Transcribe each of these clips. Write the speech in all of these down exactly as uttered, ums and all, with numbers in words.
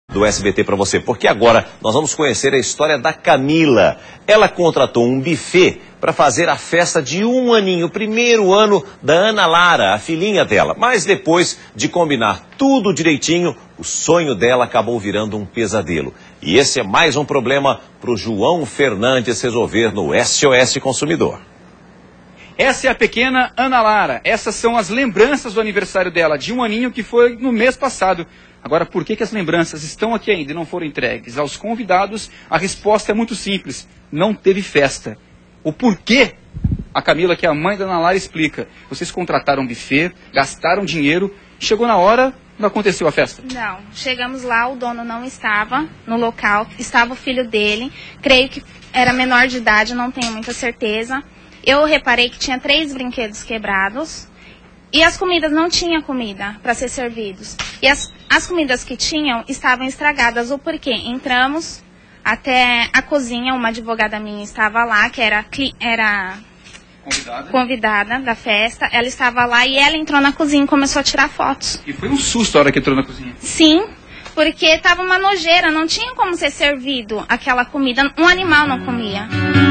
Do S B T para você, porque agora nós vamos conhecer a história da Camila. Ela contratou um buffet para fazer a festa de um aninho, o primeiro ano da Ana Lara, a filhinha dela. Mas depois de combinar tudo direitinho, o sonho dela acabou virando um pesadelo. E esse é mais um problema para o João Fernandes resolver no S O S Consumidor. Essa é a pequena Ana Lara. Essas são as lembranças do aniversário dela, de um aninho que foi no mês passado. Agora, por que que as lembranças estão aqui ainda e não foram entregues aos convidados? A resposta é muito simples. Não teve festa. O porquê? A Camila, que é a mãe da Ana Lara, explica. Vocês contrataram um buffet, gastaram dinheiro, chegou na hora, não aconteceu a festa? Não. Chegamos lá, o dono não estava no local, estava o filho dele. Creio que era menor de idade, não tenho muita certeza. Eu reparei que tinha três brinquedos quebrados. E as comidas, não tinha comida para ser servidos. E as, as comidas que tinham estavam estragadas. O porquê? Entramos até a cozinha, uma advogada minha estava lá, que era, era convidada. convidada da festa. Ela estava lá e ela entrou na cozinha e começou a tirar fotos. E foi um susto a hora que entrou na cozinha? Sim, porque estava uma nojeira, não tinha como ser servido aquela comida. Um animal não comia.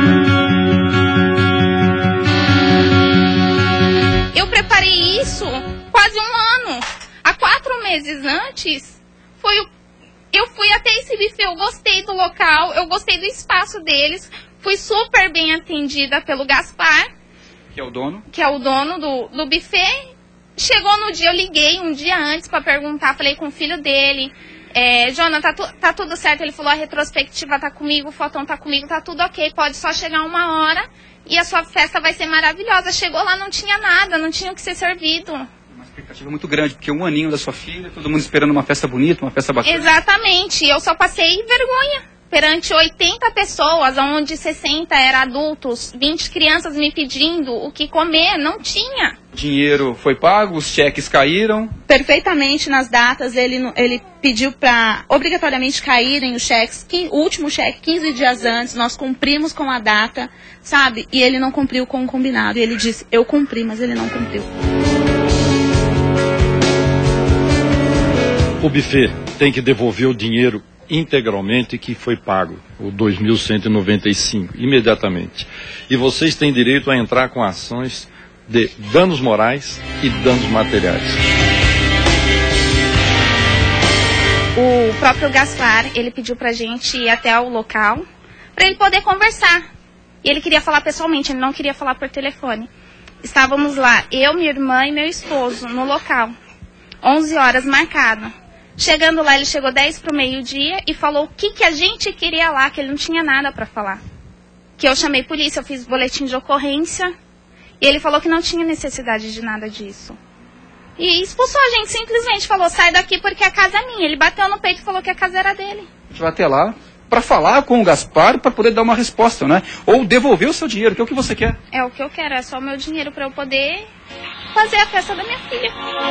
Eu preparei isso quase um ano. Há quatro meses antes, foi o... eu fui até esse buffet, eu gostei do local, eu gostei do espaço deles, fui super bem atendida pelo Gaspar. Que é o dono? Que é o dono do, do buffet. Chegou no dia, eu liguei um dia antes para perguntar, falei com o filho dele. É, Jonathan, tá, tu, tá tudo certo? Ele falou, a retrospectiva tá comigo, o fotão tá comigo, tá tudo ok, pode só chegar uma hora e a sua festa vai ser maravilhosa. Chegou lá, não tinha nada, não tinha o que ser servido. Uma expectativa muito grande, porque um aninho da sua filha, todo mundo esperando uma festa bonita, uma festa bacana. Exatamente, eu só passei vergonha perante oitenta pessoas, onde sessenta eram adultos, vinte crianças me pedindo o que comer, não tinha. Dinheiro foi pago, os cheques caíram. Perfeitamente nas datas, ele, ele pediu para obrigatoriamente caírem os cheques, o último cheque quinze dias antes, nós cumprimos com a data, sabe? E ele não cumpriu com o combinado. E ele disse, eu cumpri, mas ele não cumpriu. O buffet tem que devolver o dinheiro integralmente que foi pago, o dois mil cento e noventa e cinco, imediatamente. E vocês têm direito a entrar com ações de danos morais e danos materiais. O próprio Gaspar, ele pediu pra gente ir até o local, para ele poder conversar. E ele queria falar pessoalmente, ele não queria falar por telefone. Estávamos lá, eu, minha irmã e meu esposo, no local. onze horas marcado. Chegando lá, ele chegou dez para o meio-dia e falou o que, que a gente queria lá, que ele não tinha nada para falar. Que eu chamei polícia, eu fiz boletim de ocorrência. E ele falou que não tinha necessidade de nada disso. E expulsou a gente, simplesmente falou, sai daqui porque a casa é minha. Ele bateu no peito e falou que a casa era dele. A gente vai até lá para falar com o Gaspar, para poder dar uma resposta, né? Ou devolver o seu dinheiro, que é o que você quer. É o que eu quero, é só o meu dinheiro para eu poder fazer a festa da minha filha.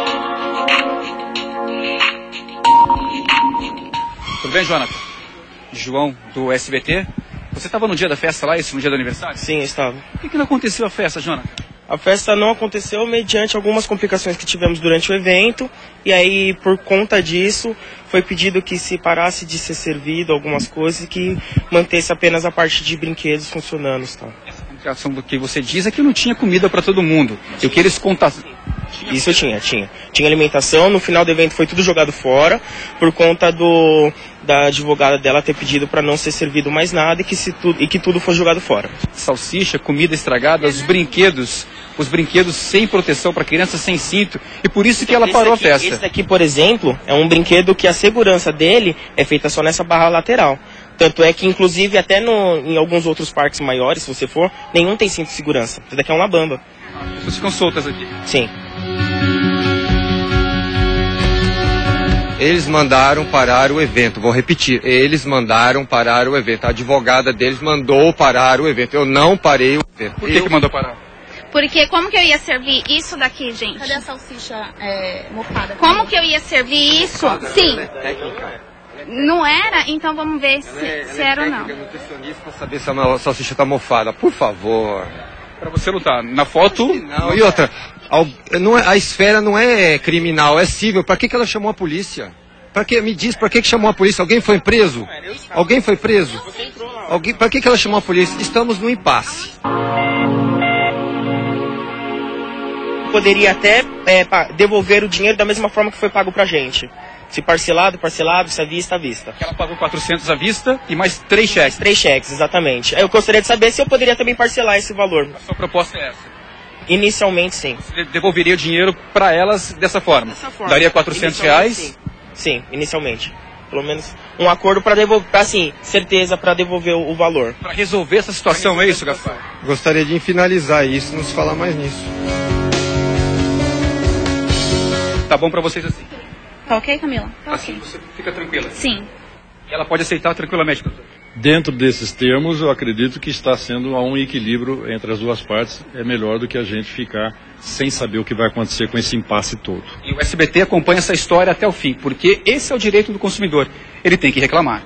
Tudo bem, Jonathan? João, do S B T. Você estava no dia da festa lá, esse no dia do aniversário? Sim, estava. Por que, que não aconteceu a festa, Jonathan? A festa não aconteceu mediante algumas complicações que tivemos durante o evento. E aí, por conta disso, foi pedido que se parasse de ser servido algumas coisas e que mantesse apenas a parte de brinquedos funcionando. Tá? Essa complicação do que você diz é que não tinha comida para todo mundo. E o que eles contaram... Isso tinha, tinha. Tinha alimentação, no final do evento foi tudo jogado fora, por conta do, da advogada dela ter pedido para não ser servido mais nada e que, se tu, e que tudo foi jogado fora. Salsicha, comida estragada, os brinquedos, os brinquedos sem proteção para crianças, sem cinto, e por isso que ela parou aqui, a festa. Esse daqui, por exemplo, é um brinquedo que a segurança dele é feita só nessa barra lateral. Tanto é que, inclusive, até no, em alguns outros parques maiores, se você for, nenhum tem cinto de segurança. Esse daqui é uma bamba. As pessoas ficam soltas aqui. Sim. Eles mandaram parar o evento, vou repetir, eles mandaram parar o evento, a advogada deles mandou parar o evento, eu não parei o evento. Por que, eu... que mandou parar? Porque como que eu ia servir isso daqui, gente? Cadê a salsicha é, mofada? Como que eu ia servir isso? Sim. Não era? Então vamos ver se, é, se era ou não. É nutricionista para saber se a salsicha está mofada, por favor. Para você lutar. Na foto... Não, e outra, não é, a esfera não é criminal, é civil. Para que, que ela chamou a polícia? Pra que, me diz, pra que que chamou a polícia? Alguém foi preso? Alguém foi preso? Alguém, pra que que ela chamou a polícia? Estamos no impasse. Poderia até é, devolver o dinheiro da mesma forma que foi pago pra gente. Se parcelado, parcelado, se à vista, à vista. Ela pagou quatrocentos à vista e mais três cheques. Três cheques, exatamente. Eu gostaria de saber se eu poderia também parcelar esse valor. A sua proposta é essa? Inicialmente, sim. Você devolveria o dinheiro para elas dessa forma? Dessa forma. Daria quatrocentos reais? Sim. sim, inicialmente. Pelo menos um acordo para devolver, assim, certeza para devolver o, o valor. Para resolver essa situação, é isso, Gaspar? Gostaria de finalizar isso, não se falar mais nisso. Tá bom para vocês assim? Tá ok, Camila? Tá assim ok. Você fica tranquila? Sim. E ela pode aceitar tranquilamente, doutor? Dentro desses termos, eu acredito que está sendo um equilíbrio entre as duas partes. É melhor do que a gente ficar sem saber o que vai acontecer com esse impasse todo. E o S B T acompanha essa história até o fim, porque esse é o direito do consumidor. Ele tem que reclamar.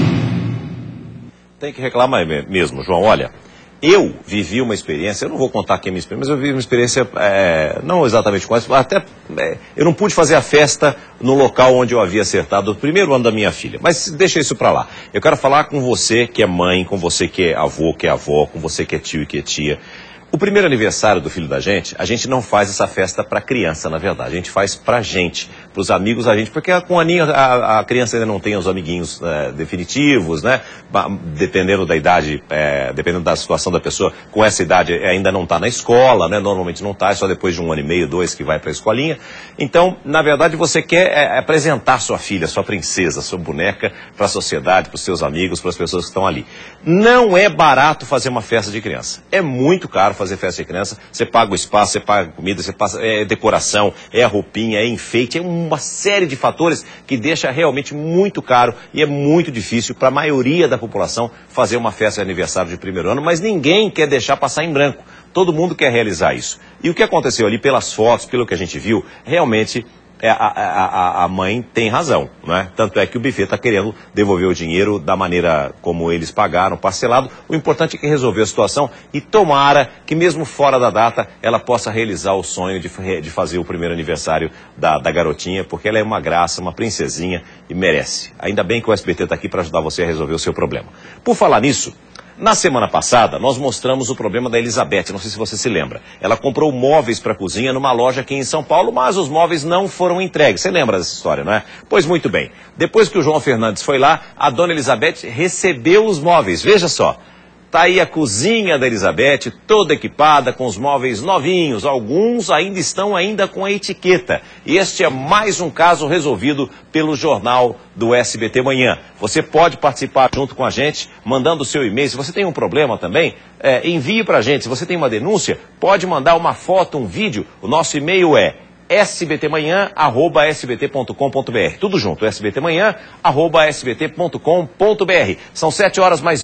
Tem que reclamar mesmo, João. Olha, eu vivi uma experiência, eu não vou contar aqui a minha experiência, mas eu vivi uma experiência, é, não exatamente com essa, até, é, eu não pude fazer a festa no local onde eu havia acertado o primeiro ano da minha filha, mas deixa isso pra lá. Eu quero falar com você que é mãe, com você que é avô, que é avó, com você que é tio e que é tia. O primeiro aniversário do filho da gente, a gente não faz essa festa para criança, na verdade. A gente faz pra gente, pros amigos da gente, porque com a aninho a, a criança ainda não tem os amiguinhos é, definitivos, né? Dependendo da idade, é, dependendo da situação da pessoa, com essa idade ainda não está na escola, né? Normalmente não está, é só depois de um ano e meio, dois que vai para a escolinha. Então, na verdade, você quer é, apresentar sua filha, sua princesa, sua boneca para a sociedade, para os seus amigos, para as pessoas que estão ali. Não é barato fazer uma festa de criança. É muito caro fazer fazer festa de criança, você paga o espaço, você paga comida, você passa, é decoração, é a roupinha, é enfeite, é uma série de fatores que deixa realmente muito caro e é muito difícil para a maioria da população fazer uma festa de aniversário de primeiro ano, mas ninguém quer deixar passar em branco. Todo mundo quer realizar isso. E o que aconteceu ali pelas fotos, pelo que a gente viu, realmente É, a, a, a mãe tem razão, né? Tanto é que o buffet está querendo devolver o dinheiro da maneira como eles pagaram, parcelado. O importante é que resolveu a situação e tomara que mesmo fora da data ela possa realizar o sonho de, de fazer o primeiro aniversário da, da garotinha, porque ela é uma graça, uma princesinha e merece. Ainda bem que o S B T está aqui para ajudar você a resolver o seu problema. Por falar nisso, na semana passada, nós mostramos o problema da Elizabeth, não sei se você se lembra. Ela comprou móveis para a cozinha numa loja aqui em São Paulo, mas os móveis não foram entregues. Você lembra dessa história, não é? Pois muito bem. Depois que o João Fernandes foi lá, a dona Elizabeth recebeu os móveis. Veja só. Tá aí a cozinha da Elizabeth, toda equipada, com os móveis novinhos. Alguns ainda estão ainda com a etiqueta. E este é mais um caso resolvido pelo jornal do S B T Manhã. Você pode participar junto com a gente, mandando o seu e-mail. Se você tem um problema também, é, envie para a gente. Se você tem uma denúncia, pode mandar uma foto, um vídeo. O nosso e-mail é s b t manhã arroba s b t ponto com ponto b r. Tudo junto, s b t manhã arroba s b t ponto com ponto b r. São sete horas mais